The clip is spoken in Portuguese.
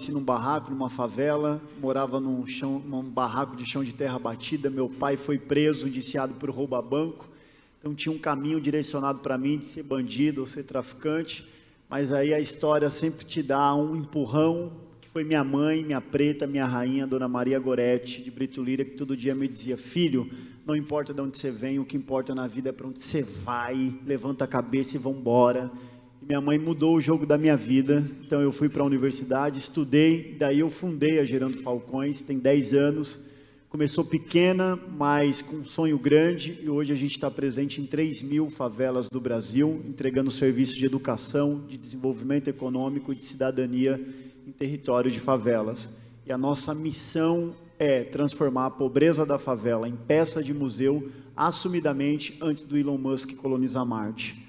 nasci num barraco, numa favela, morava num barraco de chão de terra batida. Meu pai foi preso, indiciado por roubo a banco. Então tinha um caminho direcionado para mim de ser bandido ou ser traficante. Mas aí a história sempre te dá um empurrão, que foi minha mãe, minha preta, minha rainha, Dona Maria Goretti, de Brito Lira, que todo dia me dizia: filho, não importa de onde você vem, o que importa na vida é para onde você vai, levanta a cabeça e vamos embora. E minha mãe mudou o jogo da minha vida. Então eu fui para a universidade, estudei, daí eu fundei a Gerando Falcões, tem 10 anos, começou pequena, mas com um sonho grande, e hoje a gente está presente em 3.000 favelas do Brasil, entregando serviços de educação, de desenvolvimento econômico e de cidadania em território de favelas. E a nossa missão é transformar a pobreza da favela em peça de museu, assumidamente, antes do Elon Musk colonizar Marte.